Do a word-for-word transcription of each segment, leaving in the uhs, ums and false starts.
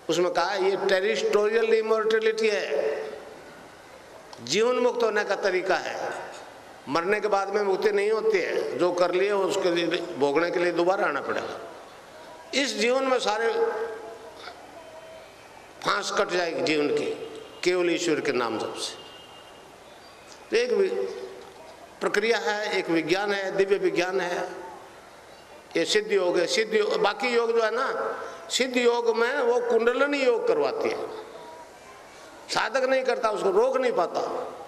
उसमें कहा ये टेरिटोरियल इमोर्टलिटी है, जीवन मुक्त होने का तरीका है। मरने के बाद में मुक्ति नहीं होती है, जो कर लिए उसके लिए भोगने के लिए दोबारा आना पड़ेगा। इस जीवन में सारे फांस कट जाएगी जीवन की, केवल ईश्वर के नाम जप से। तो एक प्रक्रिया है, एक विज्ञान है, दिव्य विज्ञान है। ये सिद्ध योग है। सिद्ध योग, बाकी योग जो है ना, सिद्ध योग में वो कुंडलिनी योग करवाती है, साधक नहीं करता, उसको रोक नहीं पाता।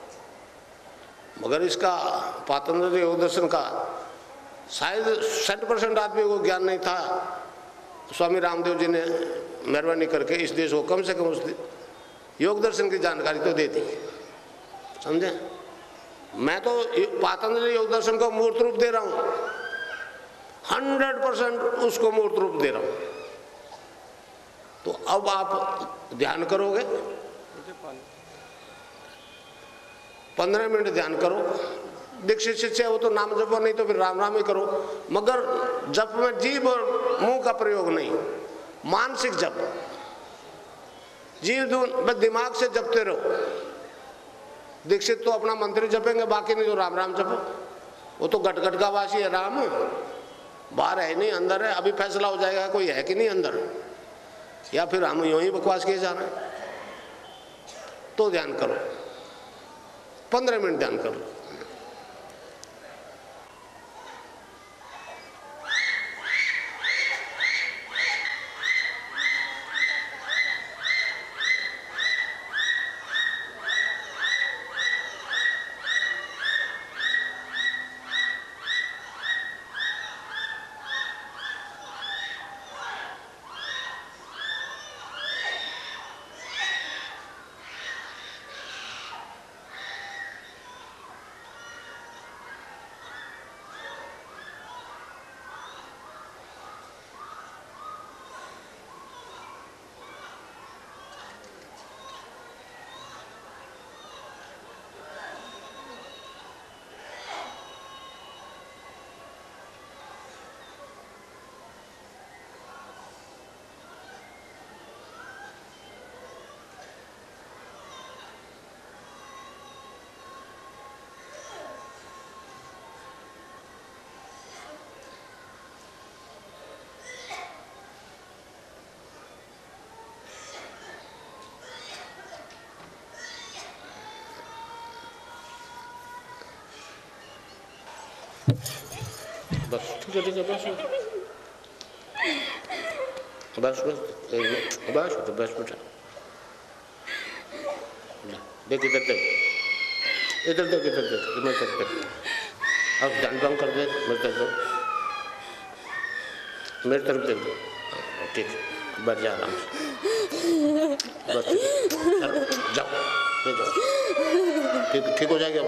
मगर इसका पातंजलि योग दर्शन का शायद साठ परसेंट आदमी को ज्ञान नहीं था। स्वामी रामदेव जी ने मेहरबानी करके इस देश को कम से कम उस योग दर्शन की जानकारी तो दे दी, समझे। मैं तो पातंजलि योग दर्शन को मूर्त रूप दे रहा हूँ, हंड्रेड परसेंट उसको मूर्त रूप दे रहा हूँ। तो अब आप ध्यान करोगे, पंद्रह मिनट ध्यान करो। दीक्षित शिष्य हो तो नाम जपो, नहीं तो फिर राम राम ही करो, मगर जप में जीभ और मुंह का प्रयोग नहीं, मानसिक जप। जीव बस दिमाग से जपते रहो। दीक्षित तो अपना मंत्र जपेंगे, बाकी नहीं तो राम राम जपो। वो तो गटगट का वासी है राम, बाहर है नहीं अंदर है। अभी फैसला हो जाएगा कोई है कि नहीं अंदर, या फिर हम यूं ही बकवास किए जा रहे हैं। तो ध्यान करो, पंद्रह मिनट ध्यान करो। बस ठीक है ठीक है, बस बस बस बस तो बस बेटा, देख इधर देख, इधर देख इधर देख, इधर देख देख। अब ध्यान भंग कर दे, मेरे तरफ दो, मेरी तरफ देख दो। ठीक है, बैठ जा आराम से, बस जाओ ले जाओ, ठीक ठीक हो जाएगा।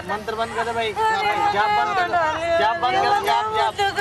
मंत्र बंद कर दे भाई, जाप बंद कर दो, जाप बंद कर, जाप जाप